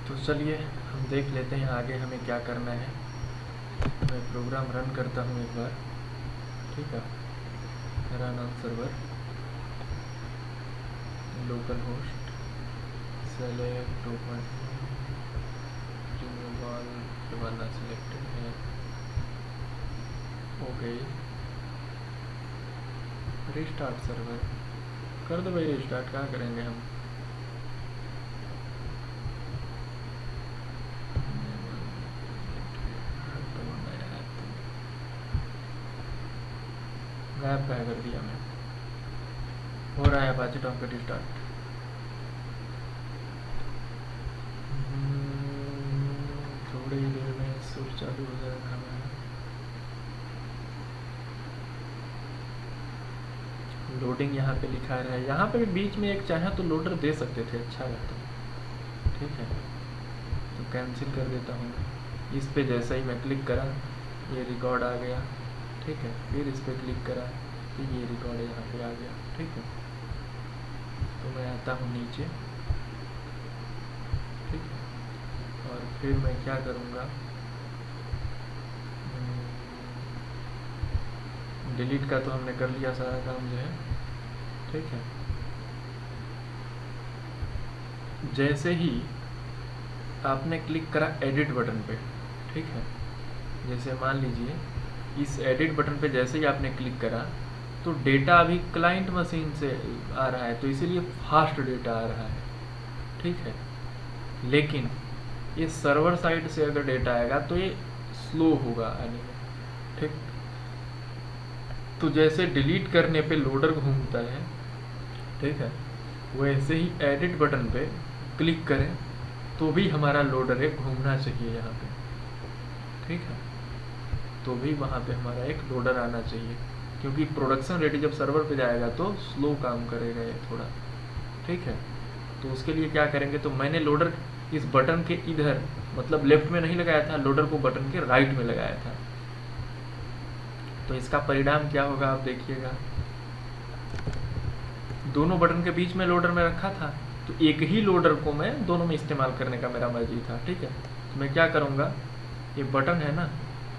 तो चलिए हम देख लेते हैं आगे हमें क्या करना है। मैं प्रोग्राम रन करता हूँ एक बार, ठीक है। Run on server, local host, select open, remove वाला सिलेक्टेड है, ओके। रिस्टार्ट सर्वर कर दो भाई, रिस्टार्ट कहाँ करेंगे हम। गायब का कर दिया मैं। हो रहा है अपाचे टॉमकैट स्टार्ट। थोड़ी ही देर में स्विच चालू हो जाएगा हमारा। लोडिंग यहाँ पे लिखा रहा है, यहाँ पे भी बीच में एक चाहे तो लोडर दे सकते थे, अच्छा रहता। ठीक है, तो कैंसिल कर देता हूँ। इस पे जैसे ही मैं क्लिक करा ये रिकॉर्ड आ गया, ठीक है। फिर इस पर क्लिक करा तो ये रिकॉर्ड यहाँ पे आ गया, ठीक है। तो मैं आता हूँ नीचे, ठीक है। और फिर मैं क्या करूँगा, डिलीट का तो हमने कर लिया सारा काम जो है, ठीक है। जैसे ही आपने क्लिक करा एडिट बटन पे, ठीक है, जैसे मान लीजिए इस एडिट बटन पे जैसे ही आपने क्लिक करा तो डेटा अभी क्लाइंट मशीन से आ रहा है, तो इसीलिए फास्ट डेटा आ रहा है, ठीक है। लेकिन ये सर्वर साइड से अगर डेटा आएगा तो ये स्लो होगा आने में, ठीक। तो जैसे डिलीट करने पे लोडर घूमता है, ठीक है, वैसे ही एडिट बटन पे क्लिक करें तो भी हमारा लोडर एक घूमना चाहिए यहाँ पे, ठीक है। तो भी वहाँ पे हमारा एक लोडर आना चाहिए, क्योंकि प्रोडक्शन रेडी जब सर्वर पे जाएगा तो स्लो काम करेगा ये थोड़ा, ठीक है। तो उसके लिए क्या करेंगे, तो मैंने लोडर इस बटन के इधर मतलब लेफ्ट में नहीं लगाया था, लोडर को बटन के राइट में लगाया था। तो इसका परिणाम क्या होगा आप देखिएगा, दोनों बटन के बीच में लोडर में रखा था, तो एक ही लोडर को मैं दोनों में इस्तेमाल करने का मेरा मर्जी था, ठीक है। तो मैं क्या करूँगा, ये बटन है ना,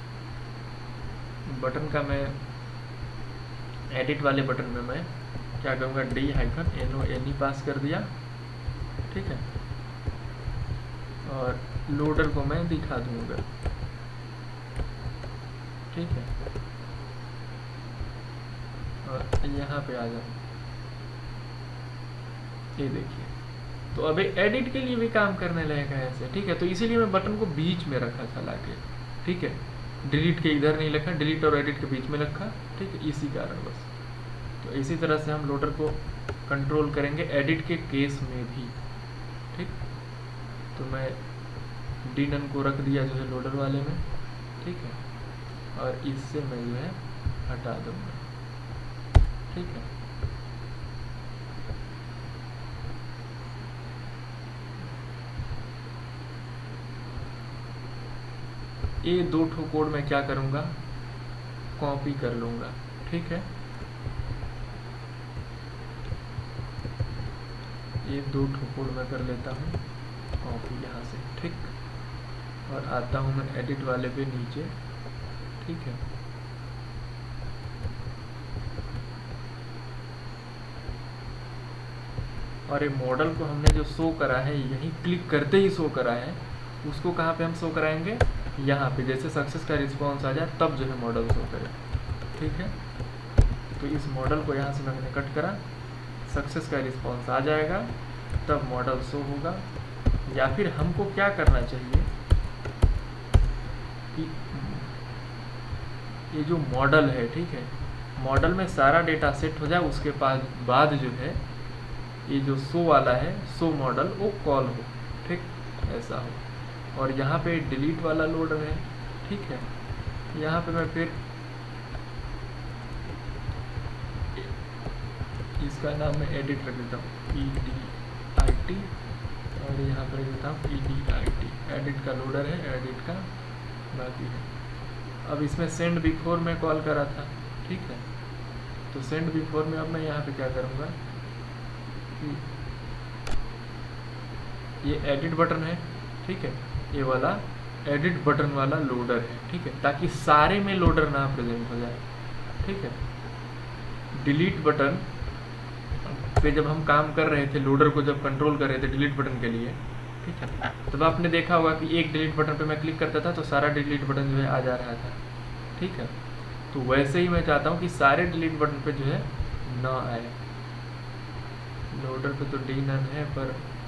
बटन का मैं एडिट वाले बटन में मैं क्या करूँगा, D-NO पास कर दिया, ठीक है। और लोडर को मैं दिखा दूँगा, ठीक है। और यहाँ पे आ जाऊँ, ये देखिए, तो अभी एडिट के लिए भी काम करने लगेगा ऐसे, ठीक है। तो इसीलिए मैं बटन को बीच में रखा था लाके, ठीक है। डिलीट के इधर नहीं रखा, डिलीट और एडिट के बीच में रखा, ठीक है, इसी कारण बस। तो इसी तरह से हम लोडर को कंट्रोल करेंगे एडिट के केस में भी, ठीक। तो मैं D-None को रख दिया जो है लोडर वाले में, ठीक है। और इससे मैं जो है हटा दूंगा, ठीक है। ये दो ठो कोड मैं क्या करूँगा, कॉपी कर लूँगा, ठीक है। ये दो ठो कोड मैं कर लेता हूँ कॉपी यहाँ से, ठीक। और आता हूँ मैं एडिट वाले पे नीचे, ठीक है। और ये मॉडल को हमने जो शो करा है, यही क्लिक करते ही शो करा है, उसको कहाँ पे हम शो कराएंगे, यहाँ पे। जैसे सक्सेस का रिस्पॉन्स आ जाए तब जो है मॉडल शो करे, ठीक है। तो इस मॉडल को यहाँ से मैंने कट करा, सक्सेस का रिस्पॉन्स आ जाएगा तब मॉडल शो होगा। या फिर हमको क्या करना चाहिए कि ये जो मॉडल है, ठीक है, मॉडल में सारा डेटा सेट हो जाए, उसके बाद जो है ये जो शो वाला है, शो मॉडल, वो कॉल हो, ठीक, ऐसा हो। और यहाँ पे डिलीट वाला लोडर है, ठीक है। यहाँ पे मैं फिर इसका नाम मैं एडिट रख देता हूँ, EDIT, और यहाँ पर देता हूँ EDIT। एडिट का लोडर है, एडिट का बाकी है। अब इसमें सेंड बिफोर में कॉल करा था, ठीक है। तो सेंड बिफोर में अब मैं यहाँ पे क्या करूँगा कि ये एडिट बटन है, ठीक है, ये वाला एडिट बटन वाला लोडर है, ठीक है, ताकि सारे में लोडर ना प्रेजेंट हो जाए, ठीक है। डिलीट बटन पे जब हम काम कर रहे थे, लोडर को जब कंट्रोल कर रहे थे डिलीट बटन के लिए, ठीक है, तब आपने देखा होगा कि एक डिलीट बटन पे मैं क्लिक करता था तो सारा डिलीट बटन जो है आ जा रहा था, ठीक है। तो वैसे ही मैं चाहता हूँ कि सारे डिलीट बटन पे जो है ना आए। लोडर पे तो डी नन है, पर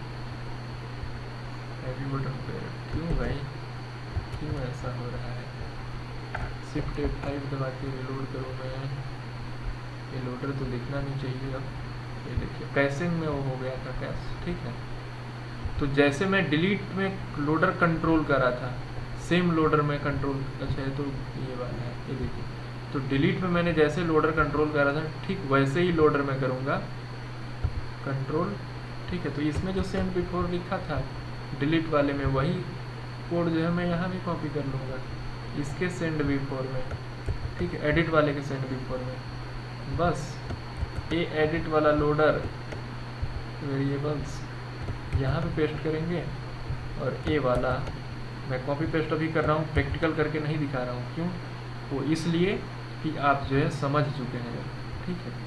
एडिट बटन पे क्यों भाई, क्यों ऐसा हो रहा है? शिफ्ट F5 दबा के रिलोड करूँ मैं, ये लोडर तो दिखना नहीं चाहिए। अब ये देखिए कैसे में वो हो गया था कैश, ठीक है। तो जैसे मैं डिलीट में लोडर कंट्रोल करा था, सेम लोडर में कंट्रोल, अच्छा है तो ये वाला है, ये देखिए। तो डिलीट में मैंने जैसे लोडर कंट्रोल करा था, ठीक वैसे ही लोडर में करूँगा कंट्रोल, ठीक है। तो इसमें जो सेंड बिफोर लिखा था डिलीट वाले में, वही कोड जो है मैं यहाँ भी कॉपी कर लूँगा इसके सेंड बिफोर में, ठीक है, एडिट वाले के सेंड बिफोर में। बस ये एडिट वाला लोडर वेरिएबल्स यहाँ पे पेस्ट करेंगे, और ए वाला मैं कॉपी पेस्ट अभी कर रहा हूँ, प्रैक्टिकल करके नहीं दिखा रहा हूँ। क्यों? वो इसलिए कि आप जो है समझ चुके हैं, ठीक है।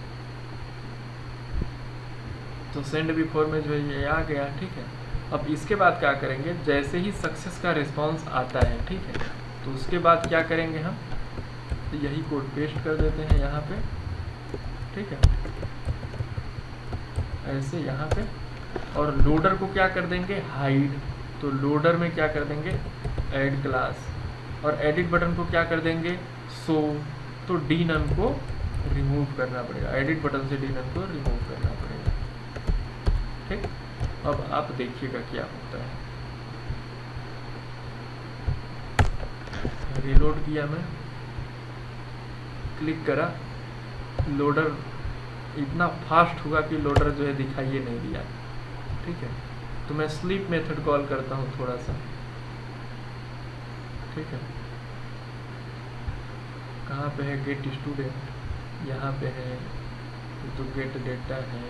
तो सेंड बिफोर में जो है ये आ गया, ठीक है। अब इसके बाद क्या करेंगे, जैसे ही सक्सेस का रिस्पांस आता है, ठीक है, तो उसके बाद क्या करेंगे हम, तो यही कोड पेस्ट कर देते हैं यहाँ पे, ठीक है, ऐसे यहाँ पे। और लोडर को क्या कर देंगे, हाइड। तो लोडर में क्या कर देंगे, ऐड क्लास। और एडिट बटन को क्या कर देंगे, शो। तो डी नन को रिमूव करना पड़ेगा, एडिट बटन से डी नन को रिमूव करना पड़ेगा, ठीक। अब आप देखिएगा क्या होता है। रिलोड किया मैं, क्लिक करा, लोडर इतना फास्ट हुआ कि लोडर जो है दिखाई नहीं दिया, ठीक है। तो मैं स्लीप मेथड कॉल करता हूँ थोड़ा सा, ठीक है। कहाँ पे है गेट स्टूडेंट, यहाँ पे है, तो गेट डेटा है,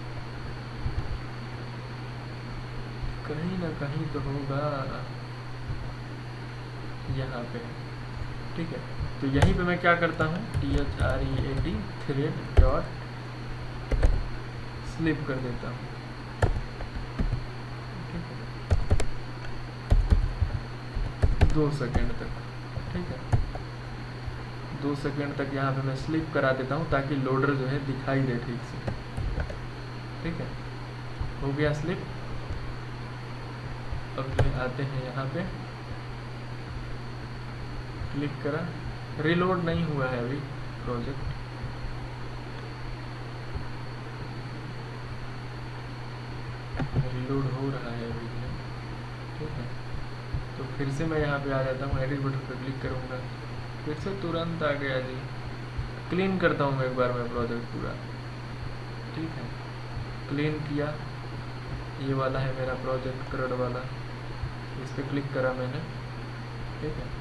कहीं ना कहीं तो होगा, यहाँ पे, ठीक है। तो यहीं पे मैं क्या करता हूँ, THREAD थ्रेड डॉट स्लिप कर देता हूँ, ठीक है, 2 सेकेंड तक, ठीक है। 2 सेकेंड तक यहाँ पे मैं स्लिप करा देता हूँ ताकि लोडर जो है दिखाई दे ठीक से, ठीक है। हो गया स्लिप। अब जो है आते हैं यहाँ पे, क्लिक करा, रिलोड नहीं हुआ है अभी प्रोजेक्ट, रिलोड हो रहा है अभी, ठीक है। तो फिर से मैं यहाँ पे आ जाता हूँ, एडिट बटन पर क्लिक करूँगा, फिर से तुरंत आ गया जी। क्लीन करता हूँ एक बार मैं प्रोजेक्ट पूरा, ठीक है। क्लीन किया, ये वाला है मेरा प्रोजेक्ट क्रड वाला, इस पर क्लिक करा मैंने, ठीक है।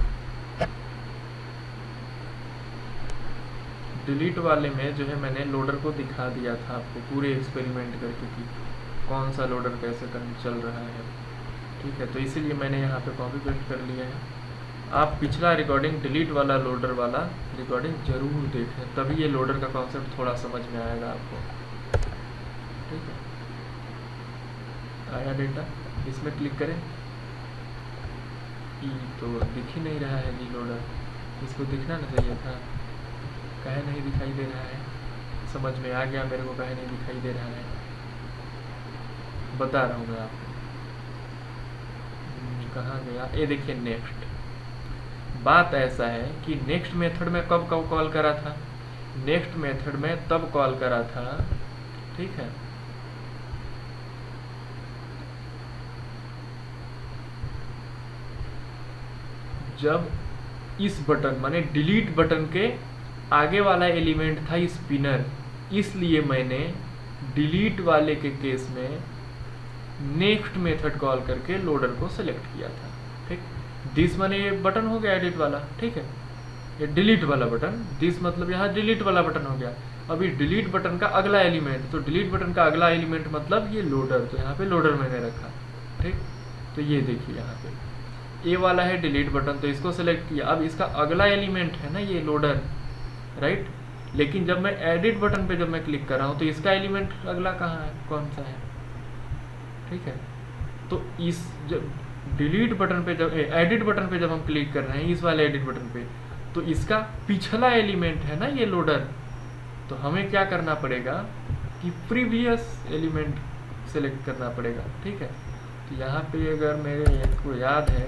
डिलीट वाले में जो है मैंने लोडर को दिखा दिया था आपको पूरे एक्सपेरिमेंट करके कि कौन सा लोडर कैसे चल रहा है, ठीक है। तो इसीलिए मैंने यहाँ पे कॉपी पेस्ट कर लिया है। आप पिछला रिकॉर्डिंग डिलीट वाला लोडर वाला रिकॉर्डिंग जरूर देखें, तभी ये लोडर का कॉन्सेप्ट थोड़ा समझ में आएगा आपको, ठीक है। आया डेटा, इसमें क्लिक करें, तो दिख ही नहीं रहा है जी लोडर, इसको दिखना ना चाहिए था, काहे नहीं दिखाई दे रहा है। समझ में आ गया मेरे को काहे नहीं दिखाई दे रहा है, बता रहा हूँ मैं आपको। कहाँ गया, ये देखिए नेक्स्ट। बात ऐसा है कि नेक्स्ट मेथड में कब कब कॉल करा था, नेक्स्ट मेथड में तब कॉल करा था, ठीक है, जब इस बटन माने डिलीट बटन के आगे वाला एलिमेंट था स्पिनर, इसलिए मैंने डिलीट वाले के केस में नेक्स्ट मेथड कॉल करके लोडर को सेलेक्ट किया था, ठीक। दिस माने ये बटन हो गया एडिट वाला, ठीक है, ये डिलीट वाला बटन, दिस मतलब यहाँ डिलीट वाला बटन हो गया। अभी डिलीट बटन का अगला एलिमेंट, तो डिलीट बटन का अगला एलिमेंट मतलब ये लोडर, तो यहाँ पे लोडर मैंने रखा, ठीक। तो ये देखिए यहाँ पे ए वाला है डिलीट बटन, तो इसको सेलेक्ट किया। अब इसका अगला एलिमेंट है ना ये लोडर, राइट। लेकिन जब मैं एडिट बटन पे जब मैं क्लिक कर रहा हूँ तो इसका एलिमेंट अगला कहाँ है, कौन सा है, ठीक है। तो इस जब डिलीट बटन पे जब एडिट बटन पे जब हम क्लिक कर रहे हैं इस वाले एडिट बटन पे, तो इसका पिछला एलिमेंट है ना ये लोडर, तो हमें क्या करना पड़ेगा कि प्रीवियस एलिमेंट सेलेक्ट करना पड़ेगा, ठीक है। तो यहाँ पे अगर मेरे को याद है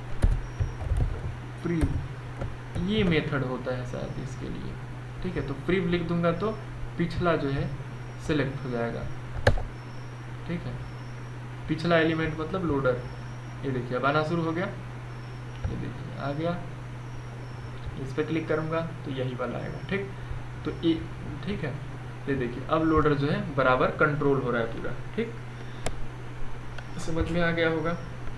प्रीव ये मेथड होता है शायद इसके लिए, ठीक है। तो प्रीव लिख दूंगा तो पिछला जो है सेलेक्ट हो जाएगा, ठीक है। पिछला एलिमेंट मतलब लोडर, ये देखिए अब आना शुरू हो गया, ये देखिए आ गया। इस पर क्लिक करूंगा तो यही वाला आएगा, ठीक। तो ये ठीक है, ये देखिए अब लोडर जो है बराबर कंट्रोल हो रहा है पूरा, ठीक। समझ में आ गया होगा।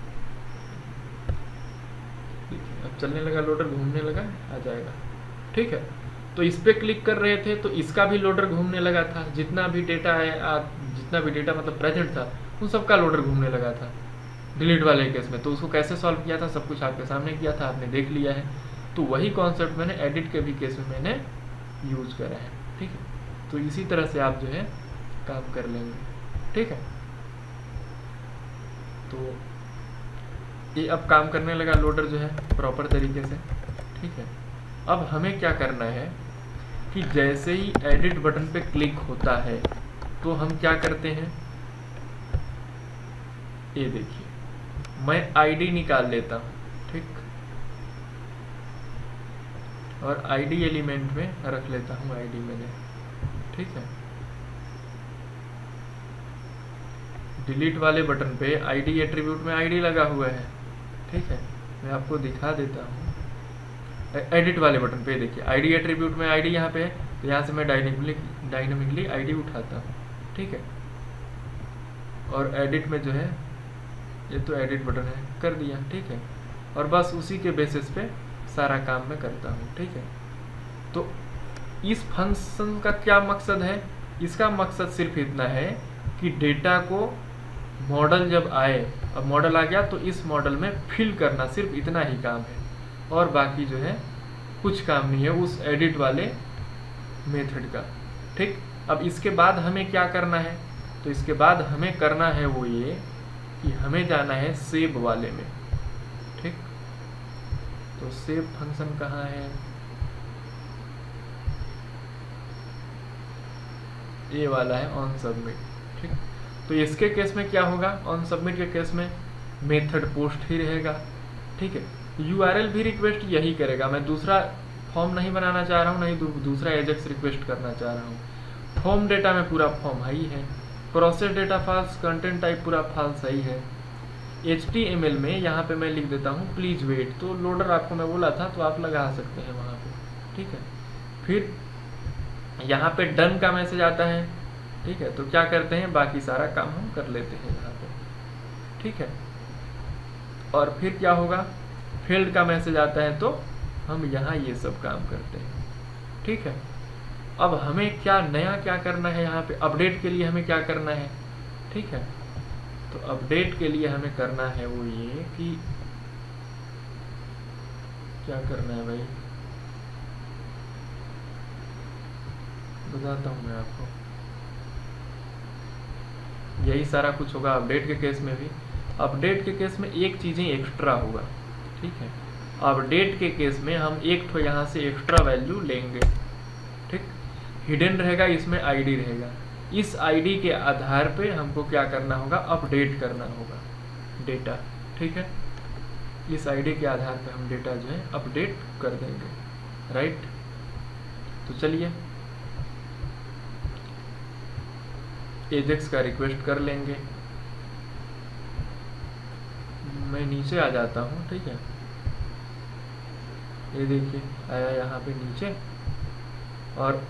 देखिए अब चलने लगा लोडर, घूमने लगा, आ जाएगा, ठीक है। तो इस पे क्लिक कर रहे थे तो इसका भी लोडर घूमने लगा था, जितना भी डेटा है जितना भी डेटा मतलब प्रेजेंट था उन सबका लोडर घूमने लगा था डिलीट वाले केस में। तो उसको कैसे सॉल्व किया था सब कुछ आपके सामने किया था, आपने देख लिया है। तो वही कॉन्सेप्ट मैंने एडिट के भी केस में मैंने यूज करा है, ठीक है। तो इसी तरह से आप जो है काम कर लेंगे, ठीक है। तो ये अब काम करने लगा लोडर जो है प्रॉपर तरीके से, ठीक है। अब हमें क्या करना है कि जैसे ही एडिट बटन पे क्लिक होता है तो हम क्या करते हैं, ये देखिए मैं आईडी निकाल लेता हूँ, ठीक, और आईडी एलिमेंट में रख लेता हूँ आईडी मैंने, ठीक है। डिलीट वाले बटन पे आईडी एट्रीब्यूट में आईडी लगा हुआ है, ठीक है। मैं आपको दिखा देता हूँ एडिट वाले बटन पे, देखिए आईडी एट्रीब्यूट में आईडी यहाँ पे है, तो यहाँ से मैं डायनेमिकली आईडी उठाता हूँ, ठीक है। और एडिट में जो है ये तो एडिट बटन है, कर दिया, ठीक है। और बस उसी के बेसिस पे सारा काम मैं करता हूँ, ठीक है। तो इस फंक्शन का क्या मकसद है, इसका मकसद सिर्फ इतना है कि डेटा को मॉडल जब आए, अब मॉडल आ गया तो इस मॉडल में फिल करना, सिर्फ इतना ही काम है, और बाकी जो है कुछ काम नहीं है उस एडिट वाले मेथड का, ठीक। अब इसके बाद हमें क्या करना है, तो इसके बाद हमें करना है वो ये कि हमें जाना है सेव वाले में, ठीक। तो सेव फंक्शन कहाँ है, ये वाला है ऑन सबमिट, ठीक। तो इसके केस में क्या होगा, ऑन सबमिट के केस में मेथड पोस्ट ही रहेगा, ठीक है। यूआरएल भी रिक्वेस्ट यही करेगा, मैं दूसरा फॉर्म नहीं बनाना चाह रहा हूँ, नहीं दूसरा एजेक्स रिक्वेस्ट करना चाह रहा हूँ। फॉर्म डेटा में पूरा फॉर्म है ही है, process data false, content type पूरा फाल्स ही है। HTML में यहाँ पे मैं लिख देता हूँ प्लीज वेट, तो लोडर आपको मैं बोला था तो आप लगा सकते हैं वहाँ पे, ठीक है। फिर यहाँ पे डन का मैसेज आता है, ठीक है। तो क्या करते हैं, बाकी सारा काम हम कर लेते हैं यहाँ पे, ठीक है। और फिर क्या होगा, फेल्ड का मैसेज आता है तो हम यहाँ ये सब काम करते हैं, ठीक है। अब हमें क्या नया क्या करना है, यहाँ पे अपडेट के लिए हमें क्या करना है, ठीक है। तो अपडेट के लिए हमें करना है वो ये कि क्या करना है भाई, बताता हूँ मैं आपको। यही सारा कुछ होगा अपडेट के केस में भी। अपडेट के केस में एक चीज़ें एक्स्ट्रा होगा, ठीक है। अपडेट के केस में हम एक तो यहाँ से एक्स्ट्रा वैल्यू लेंगे, ठीक। हिडन रहेगा, इसमें आईडी रहेगा, इस आईडी के आधार पे हमको क्या करना होगा, अपडेट करना होगा डेटा, ठीक है। इस आईडी के आधार पे हम डेटा जो है अपडेट कर देंगे, राइट। तो चलिए एजेक्स का रिक्वेस्ट कर लेंगे, मैं नीचे आ जाता हूँ, ठीक है। ये देखिए आया यहाँ पे नीचे, और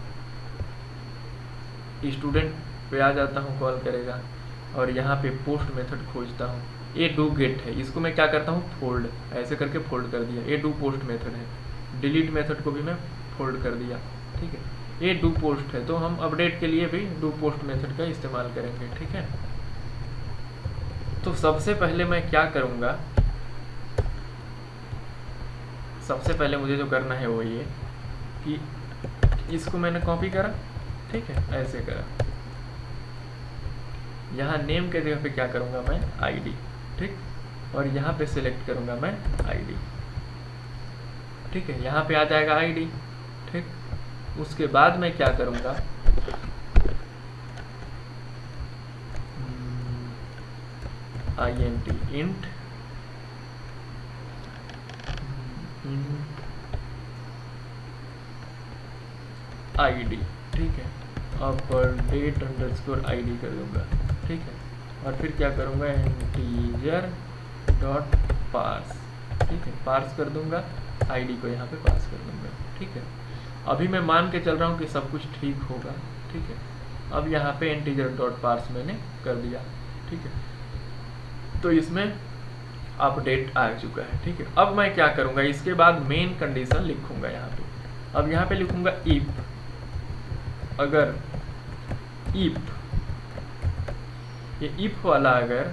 स्टूडेंट पे आ जाता हूँ, कॉल करेगा, और यहाँ पे पोस्ट मेथड खोजता हूँ। ये डू गेट है, इसको मैं क्या करता हूँ, फोल्ड, ऐसे करके फोल्ड कर दिया। ये डू पोस्ट मेथड है, डिलीट मेथड को भी मैं फोल्ड कर दिया, ठीक है। ये डू पोस्ट है, तो हम अपडेट के लिए भी डू पोस्ट मेथड का इस्तेमाल करेंगे, ठीक है। तो सबसे पहले मैं क्या करूँगा, सबसे पहले मुझे जो करना है वो ये कि इसको मैंने कॉपी करा, ठीक है, ऐसे करा, यहाँ नेम के जगह पे क्या करूँगा मैं आईडी, ठीक, और यहाँ पे सिलेक्ट करूँगा मैं आईडी, ठीक है, यहाँ पे आ जाएगा आईडी, ठीक। उसके बाद मैं क्या करूँगा, int int id, ठीक है, अपडेट अंडरस्कोर id कर दूंगा, ठीक है, और फिर क्या करूँगा इंटीजर डॉट पार्स, ठीक है, पार्स कर दूंगा, आईडी को यहाँ पे पास कर दूंगा, ठीक है। अभी मैं मान के चल रहा हूँ कि सब कुछ ठीक होगा, ठीक है। अब यहाँ पे इंटीजर डॉट पार्स मैंने कर दिया, ठीक है, तो इसमें अपडेट आ चुका है, ठीक है। अब मैं क्या करूँगा, इसके बाद मेन कंडीशन लिखूंगा यहाँ पे। अब यहाँ पे लिखूंगा इफ, अगर इफ, ये इफ वाला अगर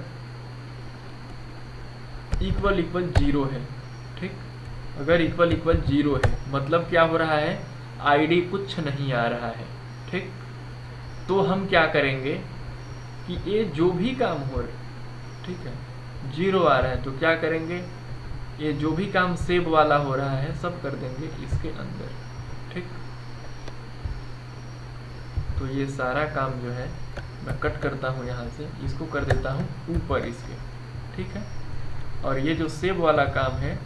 इक्वल इक्वल 0 है, ठीक, अगर इक्वल इक्वल 0 है मतलब क्या हो रहा है, आईडी कुछ नहीं आ रहा है, ठीक। तो हम क्या करेंगे कि ये जो भी काम हो रहा है, ठीक है, 0 आ रहा है, तो क्या करेंगे, ये जो भी काम सेव वाला हो रहा है सब कर देंगे इसके अंदर, ठीक। तो ये सारा काम जो है मैं कट करता हूँ यहाँ से, इसको कर देता हूँ ऊपर इसके, ठीक है। और ये जो सेव वाला काम है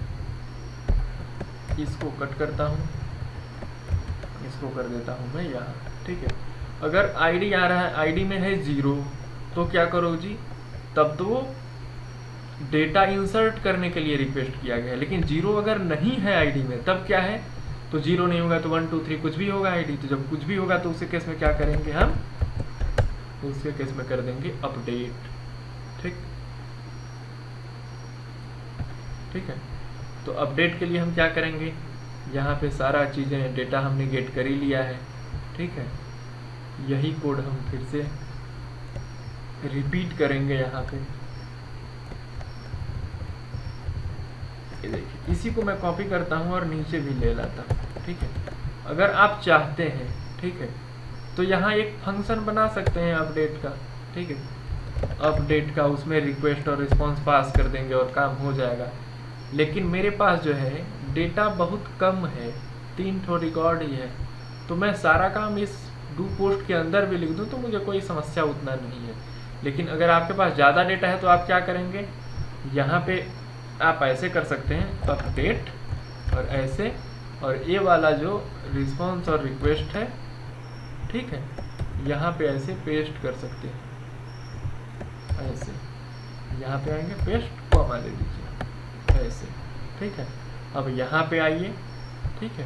इसको कट करता हूँ, इसको कर देता हूँ मैं यहाँ, ठीक है। अगर आईडी आ रहा है, आईडी में है 0, तो क्या करो जी, तब तो डेटा इंसर्ट करने के लिए रिक्वेस्ट किया गया है, लेकिन 0 अगर नहीं है आईडी में तब क्या है, तो 0 नहीं होगा तो 1 2 3 कुछ भी होगा आईडी। तो जब कुछ भी होगा तो उसके केस में क्या करेंगे हम, उसके केस में कर देंगे अपडेट, ठीक, ठीक है। तो अपडेट के लिए हम क्या करेंगे, यहाँ पे सारा चीज़ें डेटा हमने गेट कर ही लिया है, ठीक है। यही कोड हम फिर से रिपीट करेंगे यहाँ पे, ये देखिए, इसी को मैं कॉपी करता हूँ और नीचे भी ले लाता हूँ, ठीक है। अगर आप चाहते हैं, ठीक है, तो यहाँ एक फंक्शन बना सकते हैं अपडेट का, ठीक है, अपडेट का, उसमें रिक्वेस्ट और रिस्पांस पास कर देंगे और काम हो जाएगा। लेकिन मेरे पास जो है डेटा बहुत कम है, 3 ठो रिकॉर्ड ही है, तो मैं सारा काम इस डू पोस्ट के अंदर भी लिख दूँ तो मुझे कोई समस्या उतना नहीं है। लेकिन अगर आपके पास ज़्यादा डेटा है तो आप क्या करेंगे, यहाँ पे आप ऐसे कर सकते हैं अपडेट और ऐसे, और ये वाला जो रिस्पांस और रिक्वेस्ट है, ठीक है, यहाँ पे ऐसे पेस्ट कर सकते हैं, ऐसे यहाँ पे आएंगे, पेस्ट कॉमा दे दीजिए ऐसे, ठीक है। अब यहाँ पे आइए, ठीक है,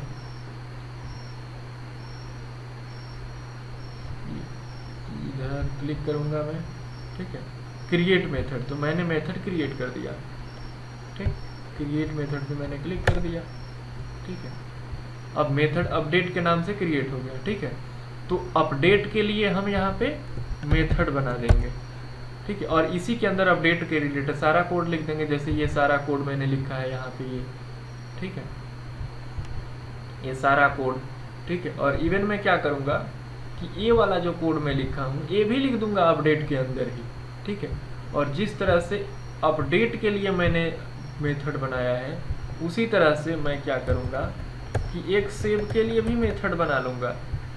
इधर क्लिक करूँगा मैं, ठीक है, क्रिएट मेथड, तो मैंने मेथड क्रिएट कर दिया, ठीक, क्रिएट मेथड पे मैंने क्लिक कर दिया, ठीक है। अब मेथड अपडेट के नाम से क्रिएट हो गया, ठीक है। तो अपडेट के लिए हम यहाँ पे मेथड बना देंगे, ठीक है, और इसी के अंदर अपडेट के रिलेटेड सारा कोड लिख देंगे, जैसे ये सारा कोड मैंने लिखा है यहाँ पे, ये, ठीक है, ये सारा कोड, ठीक है। और इवन मैं क्या करूँगा कि ये वाला जो कोड मैं लिखा हूँ ये भी लिख दूंगा अपडेट के अंदर ही, ठीक है। और जिस तरह से अपडेट के लिए मैंने मेथड बनाया है उसी तरह से मैं क्या करूँगा कि एक सेव के लिए भी मेथड बना लूँगा,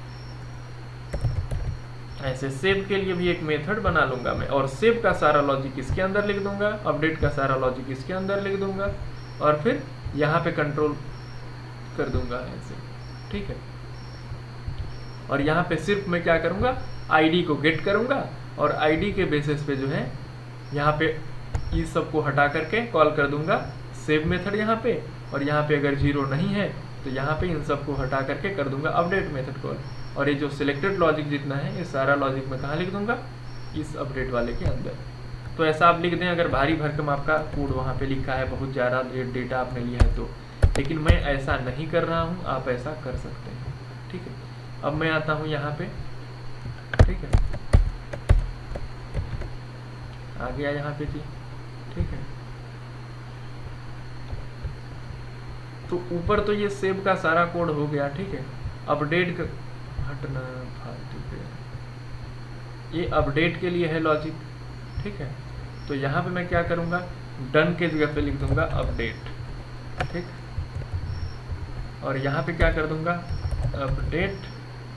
ऐसे सेव के लिए भी एक मेथड बना लूँगा मैं, और सेव का सारा लॉजिक इसके अंदर लिख दूँगा, अपडेट का सारा लॉजिक इसके अंदर लिख दूँगा, और फिर यहाँ पे कंट्रोल कर दूँगा ऐसे, ठीक है। और यहाँ पे सिर्फ मैं क्या करूँगा, आईडी को गेट करूँगा, और आईडी के बेसिस पे जो है यहाँ पे इस सब को हटा करके कॉल कर दूँगा सेव मेथड यहाँ पे, और यहाँ पे अगर 0 नहीं है तो यहाँ पे इन सब को हटा करके कर दूँगा अपडेट मेथड कॉल। और ये जो सिलेक्टेड लॉजिक जितना है ये सारा लॉजिक मैं कहाँ लिख दूँगा, इस अपडेट वाले के अंदर। तो ऐसा आप लिख दें, अगर भारी भरकम आपका कोड वहाँ पे लिखा है, बहुत ज़्यादा डेटा आपने लिया है तो, लेकिन मैं ऐसा नहीं कर रहा हूँ, आप ऐसा कर सकते हैं, ठीक है। अब मैं आता हूँ यहाँ पे, ठीक है, आ गया यहाँ पे जी, ठीक है। तो ऊपर तो ये सेव का सारा कोड हो गया, ठीक है। अपडेट का हटना फालतू पे, ये अपडेट के लिए है लॉजिक, ठीक है। तो यहाँ पे मैं क्या करूँगा, डन के जगह पे लिख दूंगा अपडेट, ठीक। और यहाँ पे क्या कर दूंगा, अपडेट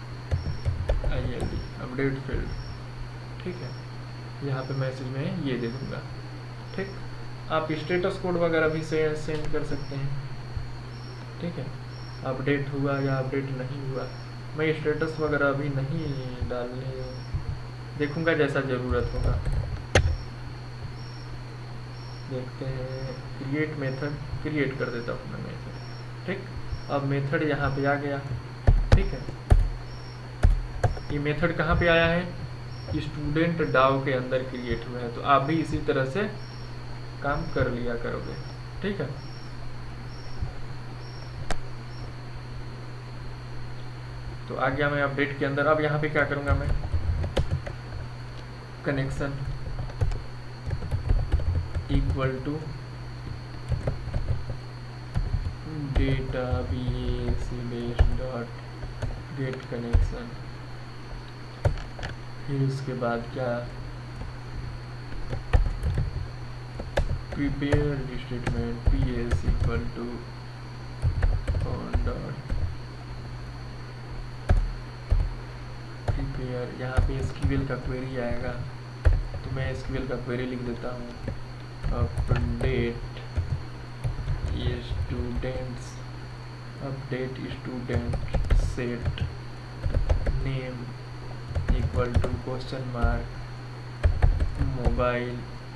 ILD, अपडेट फील्ड, ठीक है। यहाँ पे मैसेज में ये दे दूंगा, ठीक। आप स्टेटस कोड वगैरह भी सेंड कर सकते हैं, ठीक है। अपडेट हुआ या अपडेट नहीं हुआ, मैं स्टेटस वगैरह अभी नहीं डालने देखूंगा, जैसा ज़रूरत होगा। देखते हैं, क्रिएट मेथड क्रिएट कर देता हूँ मैं मेथड, ठीक। अब मेथड यहाँ पे आ गया, ठीक है। ये मेथड कहाँ पे आया है, स्टूडेंट डाउ के अंदर क्रिएट हुआ है। तो आप भी इसी तरह से काम कर लिया करोगे, ठीक है। तो आ गया मैं अपडेट के अंदर। अब यहाँ पे क्या करूँगा मैं, connection equal to database dot get connection, फिर उसके बाद क्या, prepare statement PS equal to on dot prepare. यहाँ पे SQL का क्वेरी आएगा, तो मैं SQL का क्वेरी लिख देता हूँ, update students, update student set name equal to question mark mobile,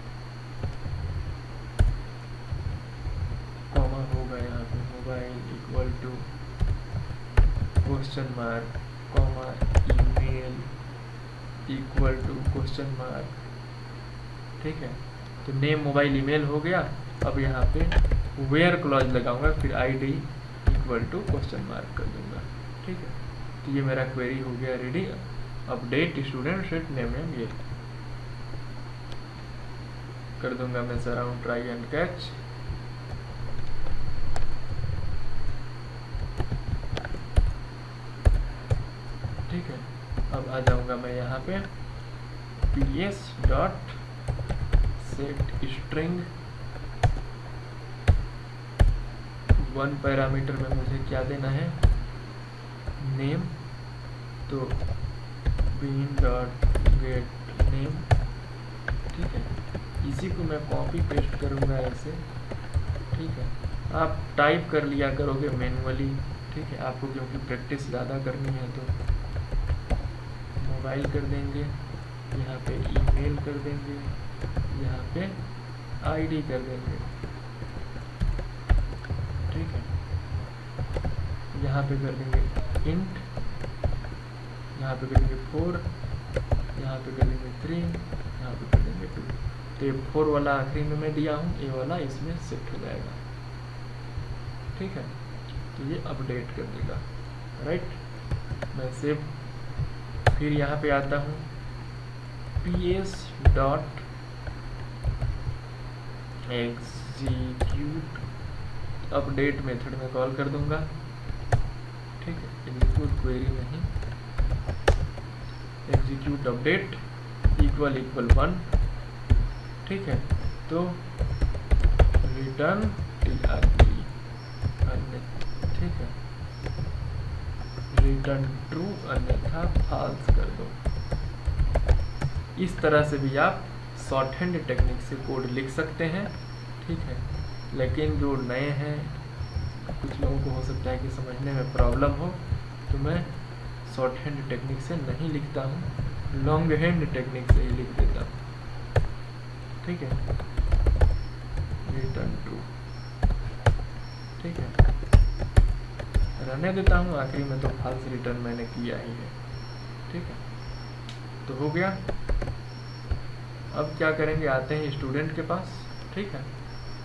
comma होगा यहाँ पे, mobile equal to question mark comma email equal to question mark, ठीक है। तो नेम मोबाइल ईमेल हो गया। अब यहाँ पे वेयर क्लॉज लगाऊंगा, फिर ID equal to question mark कर दूंगा, ठीक है। तो ये मेरा क्वेरी हो गया ready, update student set name ये कर दूंगा मैं सराउंड ट्राई एंड कैच, ठीक है। अब आ जाऊंगा मैं यहाँ पे PS dot set string, 1 parameter में मुझे क्या देना है, नेम, तो बीन डॉट गेट नेम, ठीक है। इसी को मैं कॉपी पेस्ट करूँगा ऐसे, ठीक है। आप टाइप कर लिया करोगे मैनुअली, ठीक है। आपको क्योंकि प्रैक्टिस ज़्यादा करनी है, तो मोबाइल कर देंगे, यहाँ पे ईमेल कर देंगे, यहाँ पे ID कर देंगे, ठीक है। यहाँ पे कर देंगे इंट, यहाँ पे कर देंगे 4, यहाँ पे कर देंगे 3, यहाँ पे कर देंगे 2। तो ये 4 वाला आखिरी में मैं दिया हूँ, ये वाला इसमें शिफ्ट हो जाएगा, ठीक है। तो ये अपडेट कर देगा, राइट। मैं सेव, फिर यहाँ पे आता हूँ PS dot execute, update method में कॉल कर दूंगा, ठीक है। एग्जीक्यूट क्वेरी नहीं, एग्जीक्यूट अपडेट इक्वल 1, ठीक है। तो रिटर्न TRP, ठीक है, रिटर्न ट्रू अन्यथा फॉल्स कर दो। इस तरह से भी आप शॉर्ट हैंड टेक्निक से कोड लिख सकते हैं, ठीक है। लेकिन जो नए हैं, कुछ लोगों को हो सकता है कि समझने में प्रॉब्लम हो, तो मैं शॉर्ट हैंड टेक्निक से नहीं लिखता हूँ, लॉन्ग हैंड टेक्निक से ही लिख देता हूँ, ठीक है। रिटर्न ट्रू, ठीक है, रहने देता हूँ। आखिरी में तो फॉल्स रिटर्न मैंने किया ही है, ठीक है। तो हो गया। अब क्या करेंगे, आते हैं स्टूडेंट के पास, ठीक है।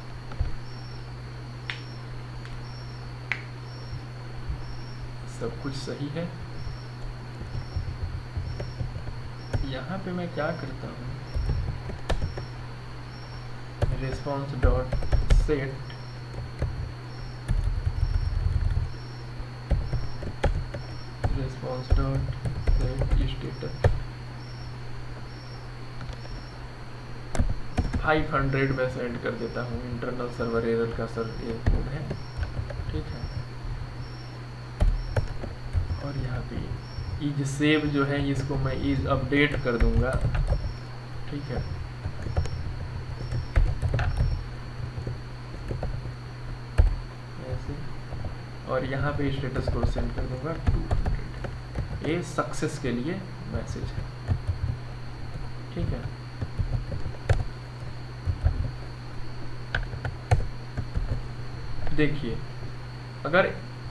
सब कुछ सही है। यहाँ पे मैं क्या करता हूँ, response dot set response dot set status 500 में सेंड कर देता हूँ। इंटरनल सर्वर एरर का सर ये कोड है, ठीक है। और यहाँ पे इज सेव जो है इसको मैं इज अपडेट कर दूंगा, ठीक है। ऐसे और यहाँ पे स्टेटस कोड सेंड कर दूंगा 200। ये सक्सेस के लिए मैसेज है, ठीक है। देखिए अगर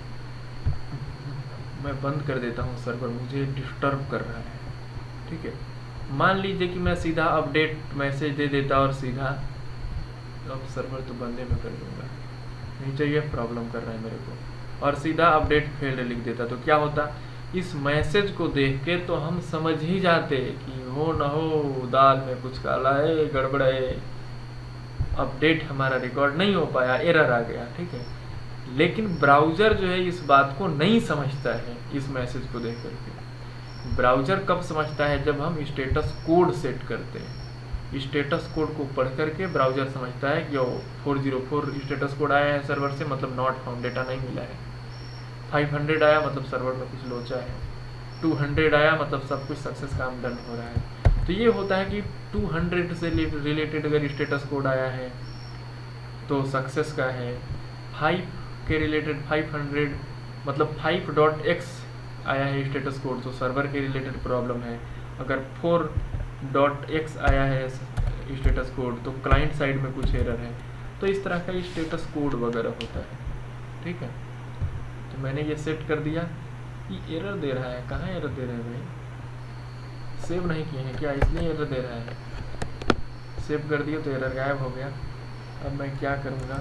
मैं बंद कर देता हूँ सर्वर, मुझे डिस्टर्ब कर रहा है, ठीक है। मान लीजिए कि मैं सीधा अपडेट मैसेज दे देता और सीधा, अब सर्वर तो बंदे में कर दूंगा, नहीं चाहिए, प्रॉब्लम कर रहा है मेरे को, और सीधा अपडेट फेल्ड लिख देता, तो क्या होता, इस मैसेज को देख के तो हम समझ ही जाते कि हो न हो दाल में कुछ काला है, गड़बड़ है, अपडेट हमारा रिकॉर्ड नहीं हो पाया, एरर आ गया, ठीक है। लेकिन ब्राउज़र जो है इस बात को नहीं समझता है, इस मैसेज को देख करके। ब्राउज़र कब समझता है, जब हम स्टेटस कोड सेट करते हैं। स्टेटस कोड को पढ़ करके ब्राउज़र समझता है कि 404 स्टेटस कोड आया है सर्वर से, मतलब नॉट फाउंड, डेटा नहीं मिला है। 500 आया मतलब सर्वर में कुछ लोचा है। 200 आया मतलब सब कुछ सक्सेस, काम डन हो रहा है। तो ये होता है कि 200 से रिलेटेड अगर स्टेटस कोड आया है तो सक्सेस का है। 5 के रिलेटेड 500 मतलब 5.x आया है स्टेटस कोड, तो सर्वर के रिलेटेड प्रॉब्लम है। अगर 4.x आया है स्टेटस कोड तो क्लाइंट साइड में कुछ एरर है। तो इस तरह का स्टेटस कोड वगैरह होता है, ठीक है। तो मैंने ये सेट कर दिया। ये एरर दे रहा है, कहाँ एरर दे रहे हैं भाई, सेव नहीं किए हैं क्या, इसलिए एरर दे रहा है। सेव कर दिया तो एरर गायब हो गया। अब मैं क्या करूँगा,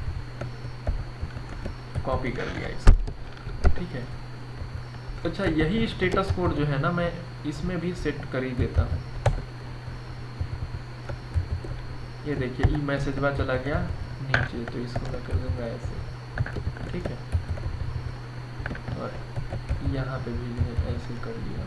कॉपी कर लिया इसको, ठीक है। अच्छा, यही स्टेटस कोड जो है ना, मैं इसमें भी सेट कर ही देता हूँ। ये देखिए ई मैसेजवा चला गया नीचे, तो इसको मैं कर दूंगा ऐसे, ठीक है। और यहाँ पे भी ऐसे कर दिया,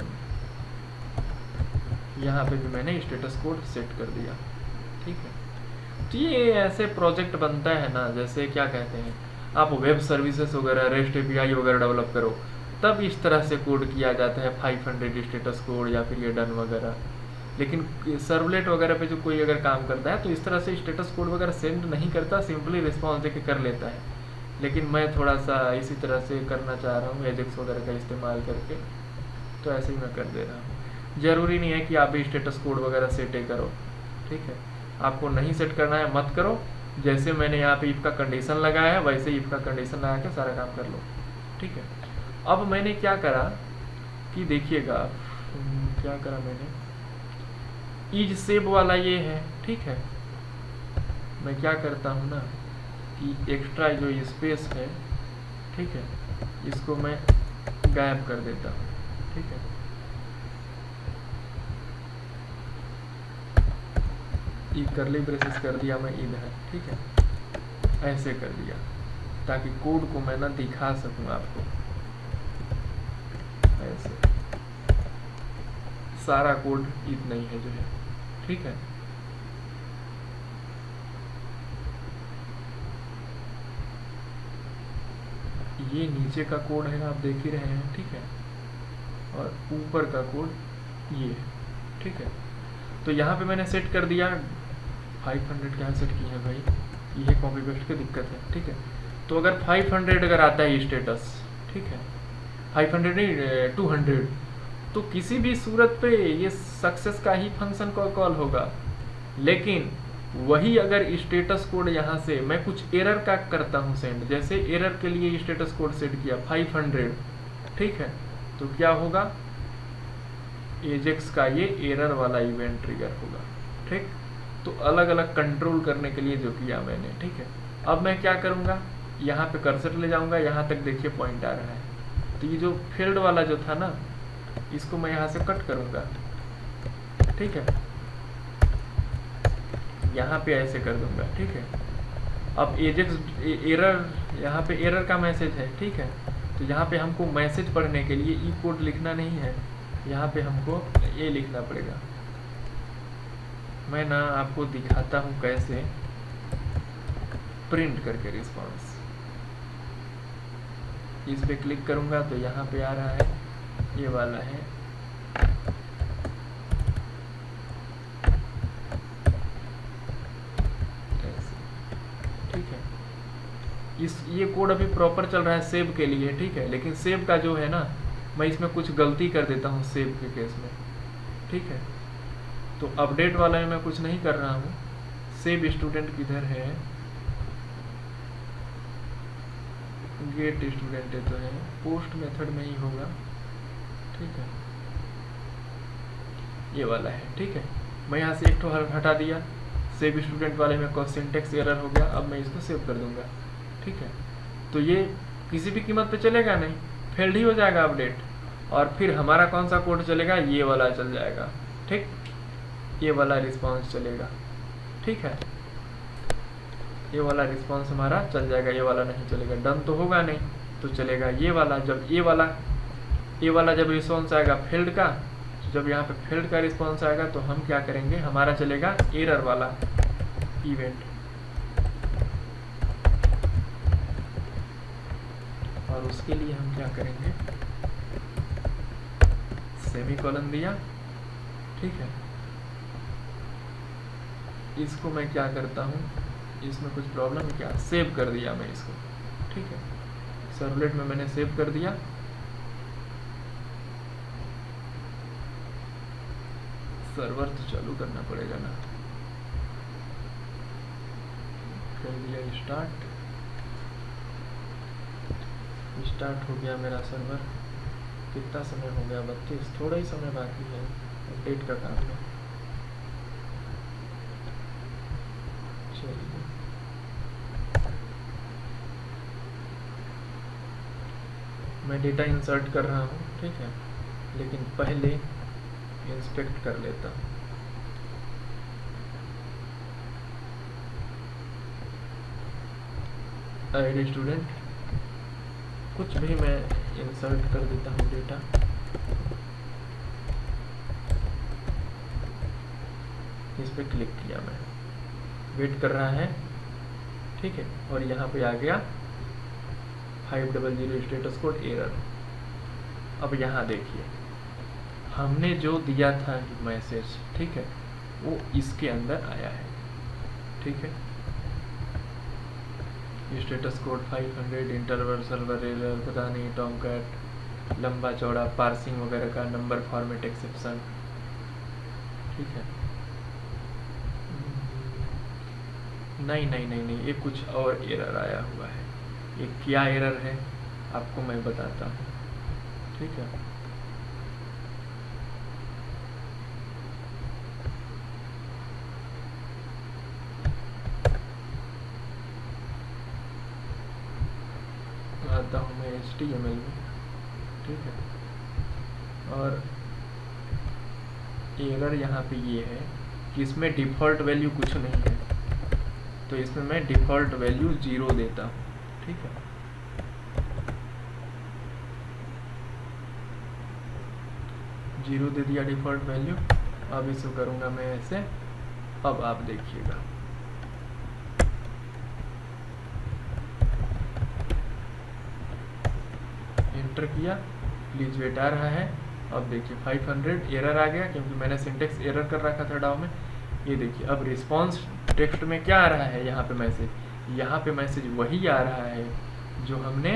यहाँ पे भी मैंने स्टेटस कोड सेट कर दिया, ठीक है। तो ये ऐसे प्रोजेक्ट बनता है ना, जैसे क्या कहते हैं, आप वेब सर्विसेज वगैरह, रेस्ट एपीआई वगैरह डेवलप करो, तब इस तरह से कोड किया जाता है 500 स्टेटस कोड या फिर ये डन वगैरह। लेकिन सर्वलेट वगैरह पे जो कोई अगर काम करता है तो इस तरह से स्टेटस कोड वगैरह सेंड नहीं करता, सिंपली रिस्पॉन्स देके कर लेता है। लेकिन मैं थोड़ा सा इसी तरह से करना चाह रहा हूँ, एजेक्स वगैरह का इस्तेमाल करके, तो ऐसे ही मैं कर दे रहा हूँ। ज़रूरी नहीं है कि आप भी स्टेटस कोड वगैरह सेट करो, ठीक है। आपको नहीं सेट करना है मत करो, जैसे मैंने यहाँ पे इफ का कंडीशन लगाया है वैसे इफ का कंडीशन लगा के सारा काम कर लो, ठीक है। अब मैंने क्या करा कि देखिएगा, क्या करा मैंने, इज सेव वाला ये है, ठीक है। मैं क्या करता हूँ ना कि एक्स्ट्रा जो स्पेस है, ठीक है, इसको मैं गायब कर देता हूँ, ठीक है। ये करली ब्रेसेस कर दिया मैं इधर, ठीक है, ऐसे कर दिया ताकि कोड को मैं ना दिखा सकूं आपको। ऐसे सारा कोड इतना ही है जो है, ठीक है। ये नीचे का कोड है, आप देख ही रहे हैं, ठीक है, और ऊपर का कोड ये है, ठीक है। तो यहाँ पे मैंने सेट कर दिया 500 क्या सेट किया है भाई, ये कॉपी पेस्ट की दिक्कत है, ठीक है। तो अगर 500 अगर आता है स्टेटस, ठीक है, 500 नहीं 200, तो किसी भी सूरत पे ये सक्सेस का ही फंक्शन को कॉल होगा। लेकिन वही अगर स्टेटस कोड यहाँ से मैं कुछ एरर का करता हूँ सेंड, जैसे एरर के लिए स्टेटस कोड सेट किया 500, ठीक है, तो क्या होगा, एजेक्स का ये एरर वाला इवेंट ट्रिगर होगा, ठीक। तो अलग अलग कंट्रोल करने के लिए जो किया मैंने, ठीक है। अब मैं क्या करूँगा, यहाँ पे कर्सर ले जाऊँगा, यहाँ तक देखिए पॉइंट आ रहा है। तो ये जो फील्ड वाला जो था ना, इसको मैं यहाँ से कट करूँगा, ठीक है। यहाँ पे ऐसे कर दूंगा, ठीक है। अब एजेक्स एरर, यहाँ पे एरर का मैसेज है, ठीक है। तो यहाँ पे हमको मैसेज पढ़ने के लिए ई कोड लिखना नहीं है, यहाँ पे हमको ये लिखना पड़ेगा। मैं ना आपको दिखाता हूँ कैसे प्रिंट करके रिस्पॉन्स। इस पे क्लिक करूँगा तो यहाँ पे आ रहा है, ये वाला है, ऐसे, ठीक है। ये कोड अभी प्रॉपर चल रहा है सेव के लिए, ठीक है। लेकिन सेव का जो है ना, मैं इसमें कुछ गलती कर देता हूँ सेव के केस में, ठीक है। तो अपडेट वाला में मैं कुछ नहीं कर रहा हूँ। सेव स्टूडेंट किधर है, गेट स्टूडेंट तो है, पोस्ट मेथड में ही होगा, ठीक है। ये वाला है, ठीक है। मैं यहाँ से एक तो हटा दिया, सेव स्टूडेंट वाले में सिंटेक्स एरर हो गया। अब मैं इसको सेव कर दूंगा, ठीक है। तो ये किसी भी कीमत पे चलेगा नहीं, फेल्ड ही हो जाएगा अपडेट। और फिर हमारा कौन सा कोड चलेगा, ये वाला चल जाएगा, ठीक। ये वाला रिस्पॉन्स चलेगा, ठीक है। ये वाला रिस्पॉन्स हमारा चल जाएगा, ये वाला नहीं चलेगा। डन तो होगा नहीं, तो चलेगा ये वाला। जब ये वाला जब रिस्पॉन्स आएगा फील्ड का, जब यहाँ पे फील्ड का रिस्पॉन्स आएगा तो हम क्या करेंगे, हमारा चलेगा एरर वाला इवेंट। और उसके लिए हम क्या करेंगे, सेमीकोलन दिया, ठीक है। इसको मैं क्या करता हूँ, इसमें कुछ प्रॉब्लम है क्या, सेव कर दिया मैं इसको, ठीक है। सर्वलेट में मैंने सेव कर दिया। सर्वर तो चालू करना पड़ेगा ना, कर दिया स्टार्ट हो गया मेरा सर्वर। कितना समय हो गया, 32, थोड़ा ही समय बाकी है अपडेट का काम में। चलिए मैं डेटा इंसर्ट कर रहा हूँ, ठीक है। लेकिन पहले इंस्पेक्ट कर लेता हूँ। आईडी स्टूडेंट, कुछ भी मैं इंसर्ट कर देता हूँ डेटा। इस पे क्लिक किया मैं, वेट कर रहा है, ठीक है। और यहाँ पे आ गया 500 स्टेटस कोड एरर। अब यहाँ देखिए, हमने जो दिया था मैसेज, ठीक है, वो इसके अंदर आया है, ठीक है। Status code 500, interval server error, पता नहीं, टॉमकैट, लंबा चौड़ा, पार्सिंग वगैरह का, नंबर फॉर्मेट एक्सेप्शन, ठीक है। नहीं, ये कुछ और एरर आया हुआ है। ये क्या एरर है आपको मैं बताता हूँ, ठीक है। आता हूँ मैं HTML में, ठीक है। और एरर यहाँ पे ये है कि इसमें डिफ़ॉल्ट वैल्यू कुछ नहीं है, तो इसमें मैं डिफ़ॉल्ट वैल्यू 0 देता हूँ, ठीक है। जीरो दे दिया डिफ़ॉल्ट वैल्यू। अब इसको करूँगा मैं ऐसे। अब आप देखिएगा, एंटर किया, प्लीज वेट आ रहा है। अब देखिए 500 एरर आ गया, क्योंकि मैंने सिंटेक्स एरर कर रखा था डाउ में। ये देखिए अब रिस्पॉन्स टेक्स्ट में क्या आ रहा है, यहाँ पे मैसेज वही आ रहा है जो हमने,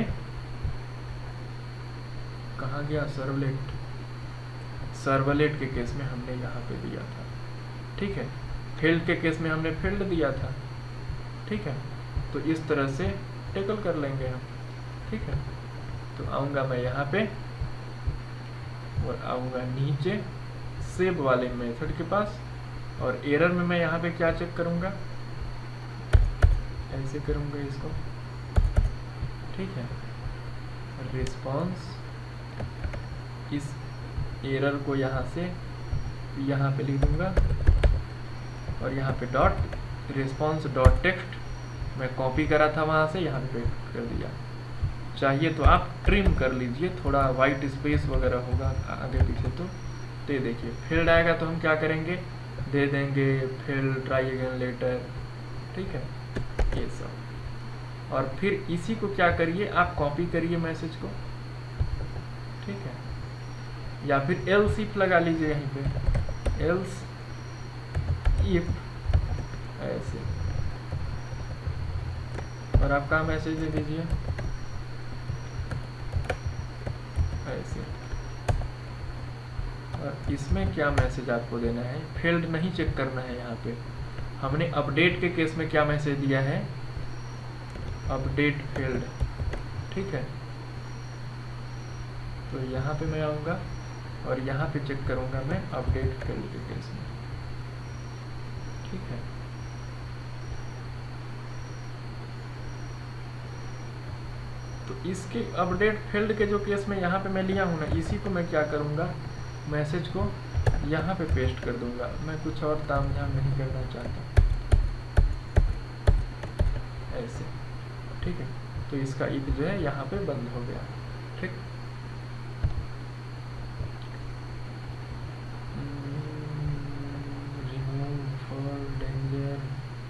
कहाँ गया, सर्वलेट के केस में हमने यहाँ पे दिया था, ठीक है। फील्ड के केस में हमने फील्ड दिया था, ठीक है। तो इस तरह से टेकल कर लेंगे हम, ठीक है। तो आऊँगा मैं यहाँ पे और आऊँगा नीचे सेव वाले मेथड के पास, और एरर में मैं यहाँ पे क्या चेक करूँगा, ऐसे करूँगा इसको, ठीक है। रिस्पॉन्स, इस एरर को यहाँ से यहाँ पे लिख दूँगा और यहाँ पे डॉट रिस्पॉन्स डॉट टेक्स्ट मैं कॉपी करा था वहाँ से यहाँ पे पेस्ट कर दिया। चाहिए तो आप ट्रिम कर लीजिए, थोड़ा वाइट स्पेस वगैरह होगा आगे पीछे तो ये देखिए फील्ड आएगा तो हम क्या करेंगे, दे देंगे फील्ड ट्राई अगेन लेटर, ठीक है ये सब। और फिर इसी को क्या करिए, आप कॉपी करिए मैसेज को, ठीक है, या फिर एल्स इफ लगा लीजिए यहीं पे, एल्स इफ ऐसे, और आपका मैसेज दे दीजिए ऐसे। और इसमें क्या मैसेज आपको देना है, फील्ड नहीं चेक करना है। यहाँ पे हमने अपडेट के केस में क्या मैसेज दिया है, अपडेट फील्ड, ठीक है। तो यहाँ पे मैं आऊँगा और यहाँ पे चेक करूँगा मैं अपडेट फील्ड के केस में, ठीक है। तो इसके अपडेट फील्ड के जो केस में यहाँ पे मैं लिया हूँ ना, इसी को मैं क्या करूँगा, मैसेज को यहाँ पे पेस्ट कर दूँगा। मैं कुछ और तामझाम नहीं करना चाहता, ऐसे, ठीक है। तो इसका इफ जो है यहाँ पे बंद हो गया, ठीक। रिमूव फॉर डेंजर,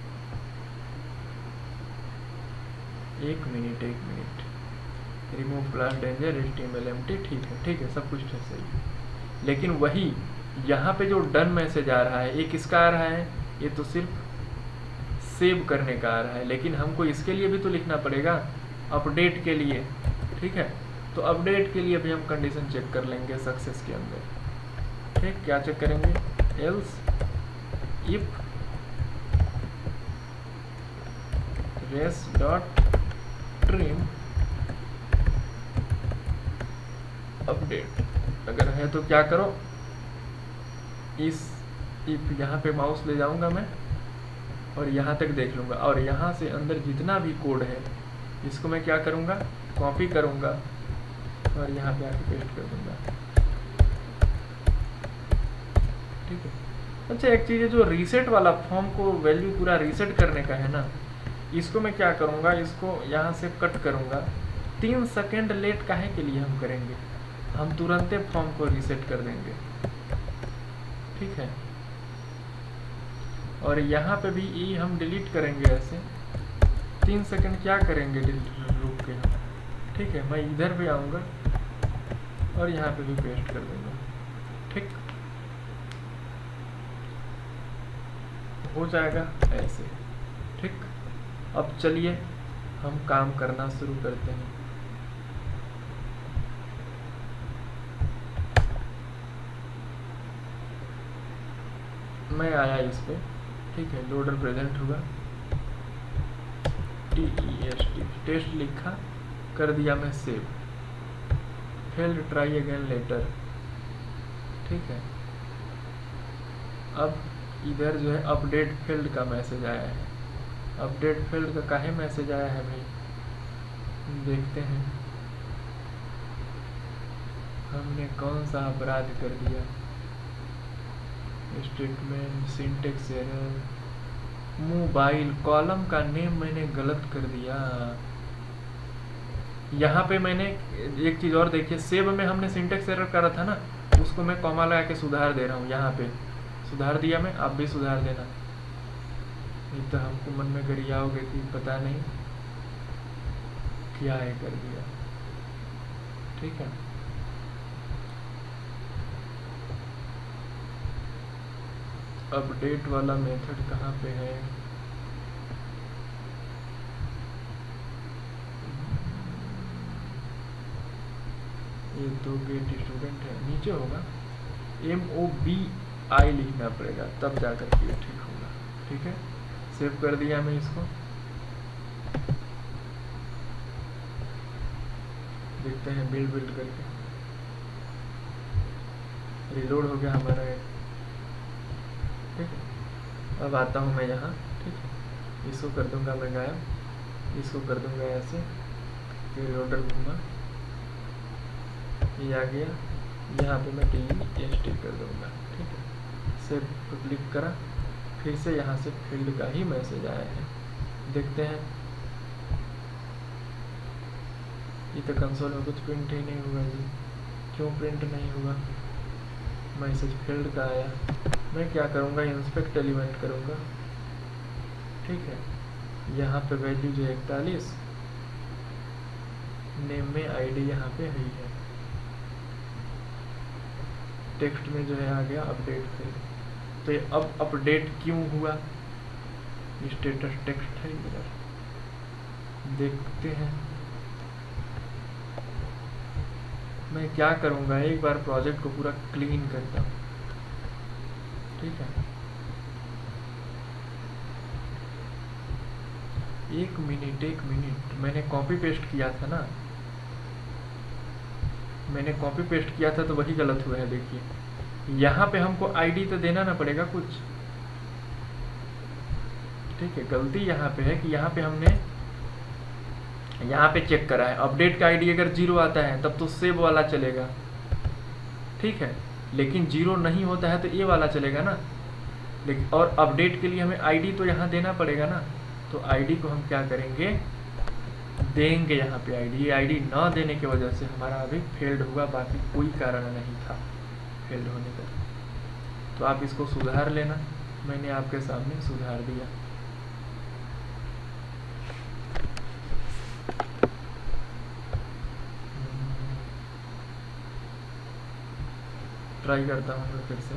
एक minute remove class danger HTML empty, ठीक है सब कुछ तो सही है। लेकिन वही यहाँ पे जो डन मैसेज आ रहा है, ये किसका आ रहा है, ये तो सिर्फ सेव करने का आ रहा है, लेकिन हमको इसके लिए भी तो लिखना पड़ेगा, अपडेट के लिए, ठीक है। तो अपडेट के लिए भी हम कंडीशन चेक कर लेंगे सक्सेस के अंदर, ठीक। क्या चेक करेंगे, else if res dot trim update, अगर है तो क्या करो, इस इफ यहाँ पे माउस ले जाऊंगा मैं और यहाँ तक देख लूँगा, और यहाँ से अंदर जितना भी कोड है इसको मैं क्या करूँगा, कॉपी करूँगा और यहाँ पे आके पेस्ट कर दूँगा, ठीक है। अच्छा एक चीज़ है, जो रीसेट वाला फॉर्म को वैल्यू पूरा रीसेट करने का है ना, इसको मैं क्या करूँगा, इसको यहाँ से कट करूँगा। 3 सेकेंड लेट काहे के लिए हम करेंगे, हम तुरंत फॉर्म को रीसेट कर देंगे, ठीक है। और यहाँ पे भी ई हम डिलीट करेंगे ऐसे, 3 सेकंड क्या करेंगे रुक के हम, ठीक है। मैं इधर भी आऊँगा और यहाँ पे भी पेस्ट कर दूँगा, ठीक, हो जाएगा ऐसे, ठीक। अब चलिए हम काम करना शुरू करते हैं। मैं आया इस पे, ठीक है, लोडर प्रेजेंट हुआ, TEST टेस्ट लिखा, कर दिया मैं save, failed try again later, ठीक है। अब इधर जो है अपडेट फील्ड का मैसेज आया है, अपडेट फील्ड का काहे मैसेज आया है भाई, देखते हैं हमने कौन सा अपराध कर दिया। Statement, syntax error, mobile, column का नेम मैंने गलत कर दिया। यहाँ पे मैंने एक चीज़ और देखिए, सेव में हमने सिंटेक्स एरर करा था ना, उसको मैं कॉमा लगा के सुधार दे रहा हूँ, यहाँ पे सुधार दिया मैं, आप भी सुधार देना। नहीं तो हमको मन में गरियाओगे कि पता नहीं क्या है कर दिया, ठीक है। अपडेट वाला मेथड कहाँ पे है, ये तो गेट स्टूडेंट है, नीचे होगा, MOBI लिखना पड़ेगा तब जाकर के ठीक होगा, ठीक है। सेव कर दिया मैं इसको, देखते हैं बिल्ड करके, रिलोड हो गया हमारा, ठीक है। अब आता हूँ मैं यहाँ, ठीक है, इसको कर दूंगा मैं गायब, इसको कर दूंगा ऐसे, फिर लोडर घूमा, ये आ गया, यहाँ पे मैं TEST कर दूंगा, ठीक है। सेव पर क्लिक करा, फिर से यहाँ से फील्ड का ही मैसेज आया है, देखते हैं। ये तो कंसोल में कुछ प्रिंट ही नहीं हुआ जी, क्यों प्रिंट नहीं हुआ? मैसेज फील्ड का आया। मैं क्या करूँगा, इंस्पेक्ट एलिमेंट करूँगा, ठीक है। यहाँ पे वैल्यू जो है 41, नेम में आईडी यहाँ पे है, टेक्स्ट में जो है आ गया अपडेट फील्ड। तो ये अब अपडेट क्यों हुआ? स्टेटस टेक्स्ट है इधर, देखते हैं। मैं क्या करूँगा, एक बार प्रोजेक्ट को पूरा क्लीन करता हूँ, ठीक है। एक मिनट, मैंने कॉपी पेस्ट किया था ना, मैंने कॉपी पेस्ट किया था तो वही गलत हुआ है। देखिए यहाँ पे हमको आईडी तो देना ना पड़ेगा कुछ, ठीक है। गलती यहाँ पे है कि यहाँ पे हमने यहाँ पे चेक करा है, अपडेट का आईडी अगर 0 आता है तब तो सेव वाला चलेगा, ठीक है। लेकिन 0 नहीं होता है तो ये वाला चलेगा ना। लेकिन और अपडेट के लिए हमें आईडी तो यहाँ देना पड़ेगा ना, तो आईडी को हम क्या करेंगे, देंगे यहाँ पे आईडी। ये आईडी ना देने की वजह से हमारा अभी फेल्ड हुआ, बाकी कोई कारण नहीं था फेल्ड होने का। तो आप इसको सुधार लेना, मैंने आपके सामने सुधार दिया। ट्राई करता हूँ मैं फिर से,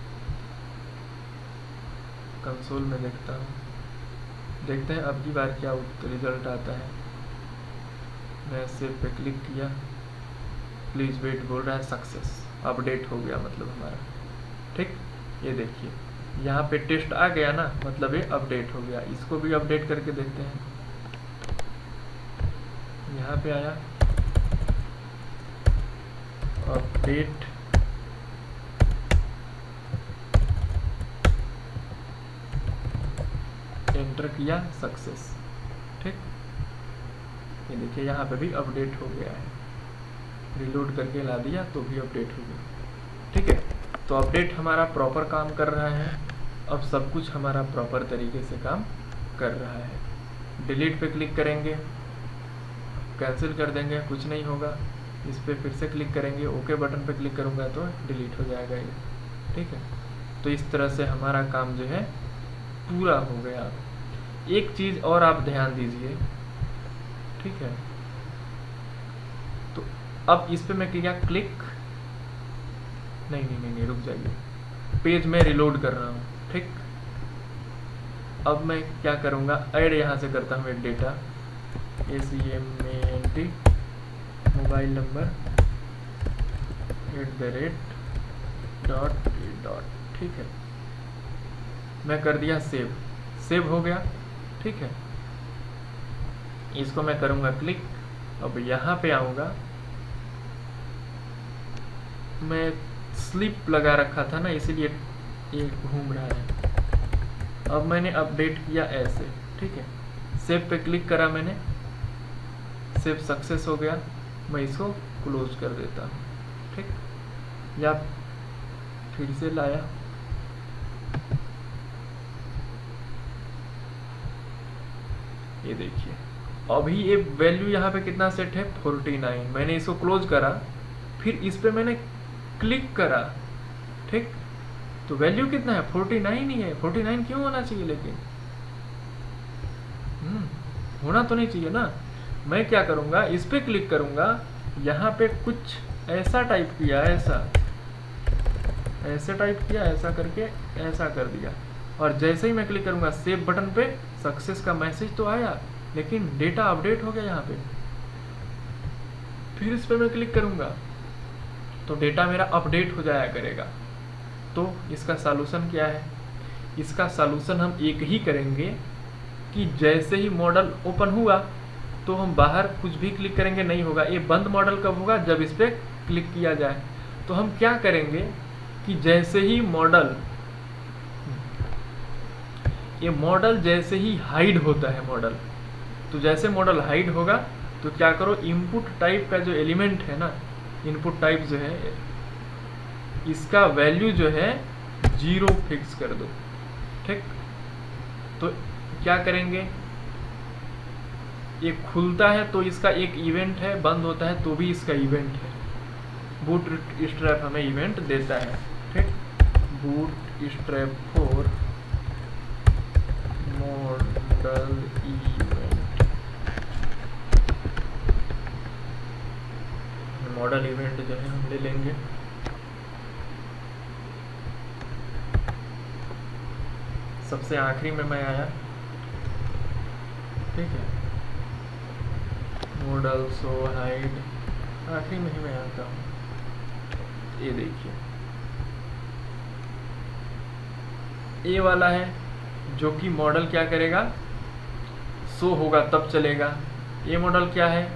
कंसोल में देखता हूँ, देखते हैं अब की बार क्या रिजल्ट आता है। मैं सेव पे क्लिक किया, प्लीज़ वेट बोल रहा है, सक्सेस, अपडेट हो गया मतलब हमारा, ठीक। ये देखिए यहाँ पे टेस्ट आ गया ना, मतलब ये अपडेट हो गया। इसको भी अपडेट करके देखते हैं, यहाँ पे आया अपडेट, एंटर किया, सक्सेस, ठीक। ये देखिए यहाँ पे भी अपडेट हो गया है, रिलोड करके ला दिया तो भी अपडेट हो गया, ठीक है। तो अपडेट हमारा प्रॉपर काम कर रहा है, अब सब कुछ हमारा प्रॉपर तरीके से काम कर रहा है। डिलीट पे क्लिक करेंगे, कैंसिल कर देंगे, कुछ नहीं होगा। इस पर फिर से क्लिक करेंगे, ओके बटन पे क्लिक करूँगा तो डिलीट हो जाएगा ये, ठीक है। तो इस तरह से हमारा काम जो है पूरा हो गया। एक चीज़ और आप ध्यान दीजिए, ठीक है। तो अब इस पे मैं किया क्लिक, नहीं रुक जाइए, पेज में रिलोड कर रहा हूँ, ठीक। अब मैं क्या करूँगा, ऐड यहाँ से करता हूँ, एक डेटा ACMANT मोबाइल नंबर @ ठीक है। मैं कर दिया सेव, सेव हो गया, ठीक है। इसको मैं करूँगा क्लिक, अब यहाँ पे आऊँगा, मैं स्लिप लगा रखा था ना इसीलिए ये घूम रहा है। अब मैंने अपडेट किया ऐसे, ठीक है। सेव पे क्लिक करा मैंने, सेव सक्सेस हो गया। मैं इसको क्लोज कर देता हूँ, ठीक। या फिर से लाया, ये देखिए अभी ये वैल्यू यहाँ पे कितना सेट है 49। मैंने इसको क्लोज करा, फिर इस पे मैंने क्लिक करा, ठीक। तो वैल्यू कितना है 49 ही है। 49 क्यों होना चाहिए, लेकिन होना तो नहीं चाहिए ना। मैं क्या करूँगा, इस पे क्लिक करूँगा, यहाँ पे कुछ ऐसा टाइप किया, ऐसा टाइप किया, ऐसा करके ऐसा कर दिया, और जैसे ही मैं क्लिक करूँगा सेव बटन पे, सक्सेस का मैसेज तो आया लेकिन डेटा अपडेट हो गया यहाँ पे। फिर इस पे मैं क्लिक करूँगा तो डेटा मेरा अपडेट हो जाया करेगा। तो इसका सॉल्यूशन क्या है, इसका सॉल्यूशन हम एक ही करेंगे कि जैसे ही मॉडल ओपन हुआ तो हम बाहर कुछ भी क्लिक करेंगे नहीं होगा। ये बंद मॉडल कब होगा, जब इस पर क्लिक किया जाए। तो हम क्या करेंगे कि जैसे ही मॉडल, ये मॉडल जैसे ही हाइड होता है मॉडल, तो जैसे मॉडल हाइड होगा तो क्या करो, इनपुट टाइप का जो एलिमेंट है ना, इनपुट टाइप जो है, इसका वैल्यू जो है 0 फिक्स कर दो, ठीक। तो क्या करेंगे, ये खुलता है तो इसका एक इवेंट है, बंद होता है तो भी इसका इवेंट है। बूट स्ट्रैप हमें इवेंट देता है, ठीक। Bootstrap for model event, model event जो है हम ले लेंगे। सबसे आखिरी में मैं आया, ठीक है, मॉडल सो हाइड, आखिरी में ही मैं आता हूँ। ये देखिए ये वाला है जो कि मॉडल क्या करेगा, शो होगा तब चलेगा। ये मॉडल क्या है,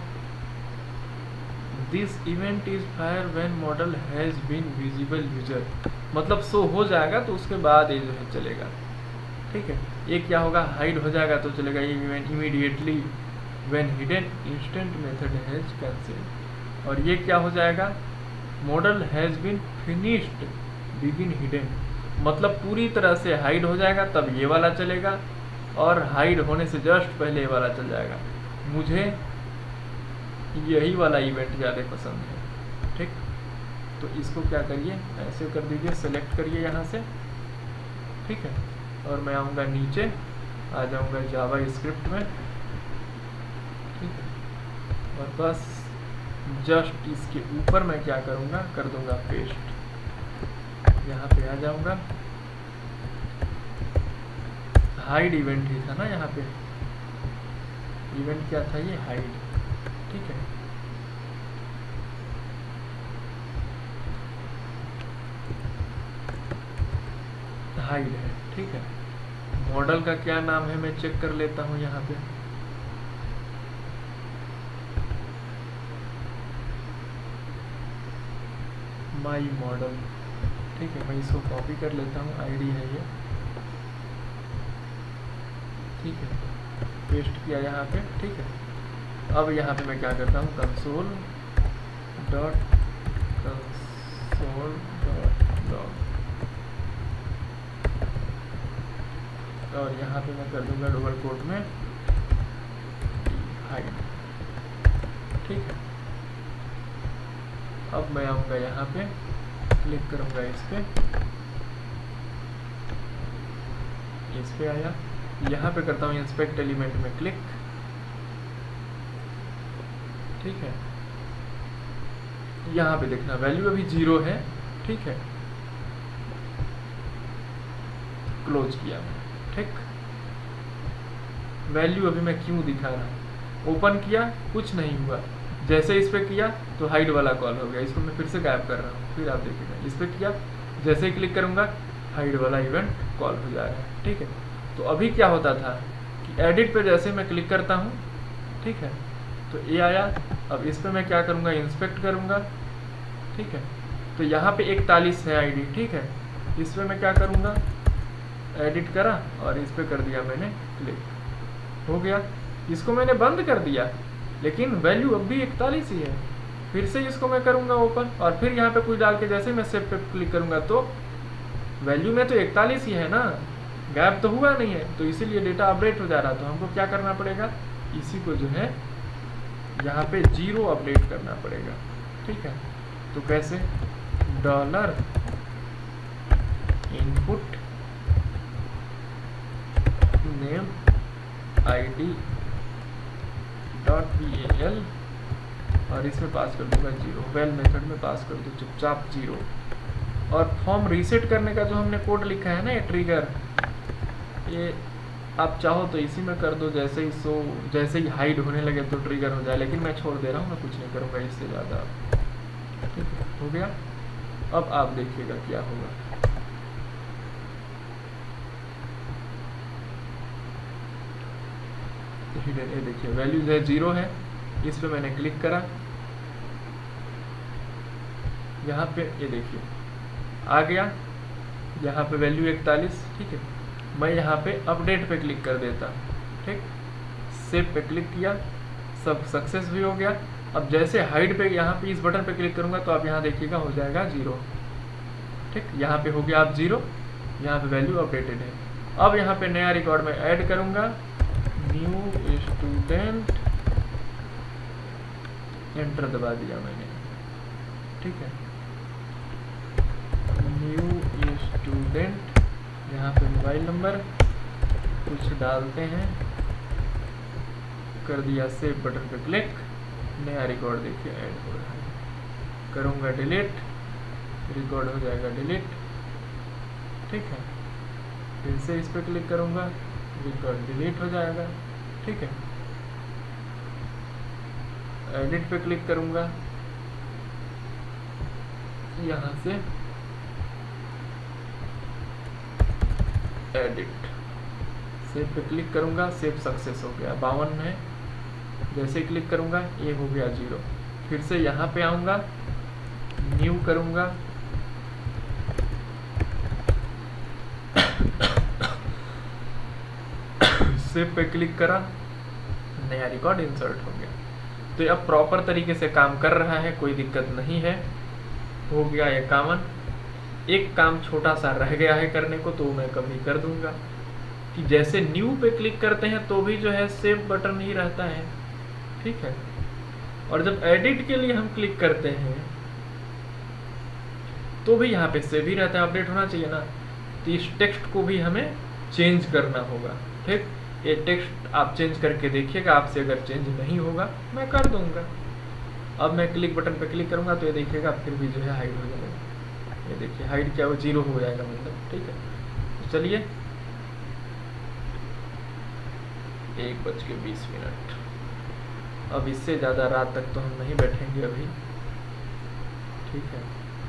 this event is fire when model has been visible user, मतलब शो हो जाएगा तो उसके बाद ये जो है चलेगा, ठीक है। ये क्या होगा, हाइड हो जाएगा तो चलेगा ये event immediately when hidden instant method has cancelled. और ये क्या हो जाएगा, model has been finished begin hidden, मतलब पूरी तरह से हाइड हो जाएगा तब ये वाला चलेगा, और हाइड होने से जस्ट पहले ये वाला चल जाएगा। मुझे यही वाला इवेंट ज़्यादा पसंद है, ठीक। तो इसको क्या करिए, ऐसे कर दीजिए, सेलेक्ट करिए यहाँ से, ठीक है। और मैं आऊँगा नीचे, आ जाऊँगा जावा स्क्रिप्ट में, ठीक है। और बस जस्ट इसके ऊपर मैं क्या करूँगा, कर दूँगा पेस्ट, यहाँ पे आ जाऊँगा। हाइड इवेंट ही था ना यहाँ पे, इवेंट क्या था ये, हाइड, ठीक है। हाइड है, ठीक है। मॉडल का क्या नाम है मैं चेक कर लेता हूँ यहाँ पे, माई मॉडल, ठीक है। मैं इसको कॉपी कर लेता हूँ, आईडी है ये, ठीक है, पेस्ट किया यहाँ पे, ठीक है। अब यहाँ पे मैं क्या करता हूँ, कंसोल डॉट लॉग, और यहाँ पे मैं कर दूंगा डबल कोट में हाइड, ठीक है। अब मैं आऊँगा यहाँ पे, क्लिक करूँगा इस पे आया, यहाँ पे करता हूँ इंस्पेक्ट एलिमेंट में क्लिक, ठीक है। यहाँ पे देखना वैल्यू अभी 0 है, ठीक है। क्लोज किया मैं, ठीक। वैल्यू अभी मैं क्यों दिखा रहा हूँ, ओपन किया कुछ नहीं हुआ, जैसे इस पे किया तो हाइड वाला कॉल हो गया, इसको मैं फिर से गायब कर रहा हूँ, फिर आप देखिएगा इस पे किया, जैसे ही क्लिक करूँगा हाइड वाला इवेंट कॉल हो जाएगा, ठीक है। तो अभी क्या होता था कि एडिट पे जैसे मैं क्लिक करता हूँ, ठीक है, तो ये आया। अब इस पे मैं क्या करूँगा, इंस्पेक्ट करूँगा, ठीक है। तो यहाँ पे 41 है आईडी, ठीक है। इस पे मैं क्या करूँगा, एडिट करा और इस पे कर दिया मैंने क्लिक, हो गया। इसको मैंने बंद कर दिया लेकिन वैल्यू अब भी 41 ही है। फिर से इसको मैं करूँगा ओपन और फिर यहाँ पे कुछ डाल के जैसे मैं सेव पे क्लिक करूँगा तो वैल्यू में तो 41 ही है ना, गैप तो हुआ नहीं है, तो इसीलिए डेटा अपडेट हो जा रहा। तो हमको क्या करना पड़ेगा, इसी को जो है यहाँ पे 0 अपडेट करना पड़ेगा, ठीक है। तो कैसे, dollar input name ID .val और इसमें पास कर दूंगा 0, वेल मेथड में पास कर दो चुपचाप 0। और फॉर्म रीसेट करने का जो हमने कोड लिखा है ना, ये ट्रिगर, ये आप चाहो तो इसी में कर दो, जैसे ही हाइड होने लगे तो ट्रिगर हो जाए, लेकिन मैं छोड़ दे रहा हूँ, मैं कुछ नहीं करूँगा इससे ज़्यादा, ठीक है, हो गया। अब आप देखिएगा क्या होगा, ये देखिए वैल्यू जो है 0 है, इस पे मैंने क्लिक करा, यहाँ पे ये देखिए आ गया, यहाँ पे वैल्यू 41, ठीक है। मैं यहाँ पे अपडेट पे क्लिक कर देता, ठीक, सेव पे क्लिक किया, सब सक्सेस भी हो गया। अब जैसे हाइड पे यहाँ पे इस बटन पे क्लिक करूँगा तो आप यहाँ देखिएगा हो जाएगा 0, ठीक, यहाँ पे हो गया आप 0, यहाँ पे वैल्यू अपडेटेड है। अब यहाँ पे नया रिकॉर्ड में ऐड करूँगा न्यू स्टूडेंट, एंटर दबा दिया मैंने, ठीक है। न्यू स्टूडेंट, यहाँ पे मोबाइल नंबर कुछ डालते हैं, कर दिया सेव बटन पे क्लिक, नया रिकॉर्ड देखिए ऐड हो रहा है। करूँगा डिलीट, रिकॉर्ड हो जाएगा डिलीट, ठीक है। फिर से इस पर क्लिक करूँगा, रिकॉर्ड डिलीट हो जाएगा, ठीक है। एडिट पे क्लिक करूँगा, यहाँ से एडिट, सेव पे क्लिक करूँगा, सेव सक्सेस हो गया, 52 है। जैसे क्लिक करूँगा ये हो गया 0। फिर से यहाँ पे आऊँगा, न्यू करूँगा, सेव पे क्लिक करा, नया रिकॉर्ड इंसर्ट हो गया। तो ये अब प्रॉपर तरीके से काम कर रहा है, कोई दिक्कत नहीं है। हो गया 51। एक काम छोटा सा रह गया है करने को, तो मैं कभी कर दूंगा कि जैसे न्यू पे क्लिक करते हैं तो भी जो है सेव बटन ही रहता है, ठीक है। और जब एडिट के लिए हम क्लिक करते हैं तो भी यहाँ पे सेव ही रहता है, अपडेट होना चाहिए ना। तो इस टेक्स्ट को भी हमें चेंज करना होगा, ठीक। ये टेक्स्ट आप चेंज करके देखिएगा, आपसे अगर चेंज नहीं होगा मैं कर दूंगा। अब मैं क्लिक बटन पे क्लिक करूंगा तो ये देखिएगा फिर भी जो है हाइड हो जाएगा। ये देखिए हाइड क्या हो, 0 हो जाएगा मतलब, ठीक है। तो चलिए 1:20। अब इससे ज़्यादा रात तक तो हम नहीं बैठेंगे अभी, ठीक है।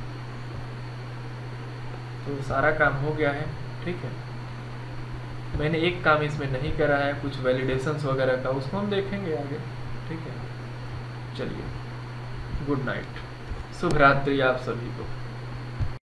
तो सारा काम हो गया है, ठीक है। मैंने एक काम इसमें नहीं करा है, कुछ वैलिडेशंस वगैरह का, उसको हम देखेंगे आगे, ठीक है। चलिए, गुड नाइट, शुभ रात्रि आप सभी को।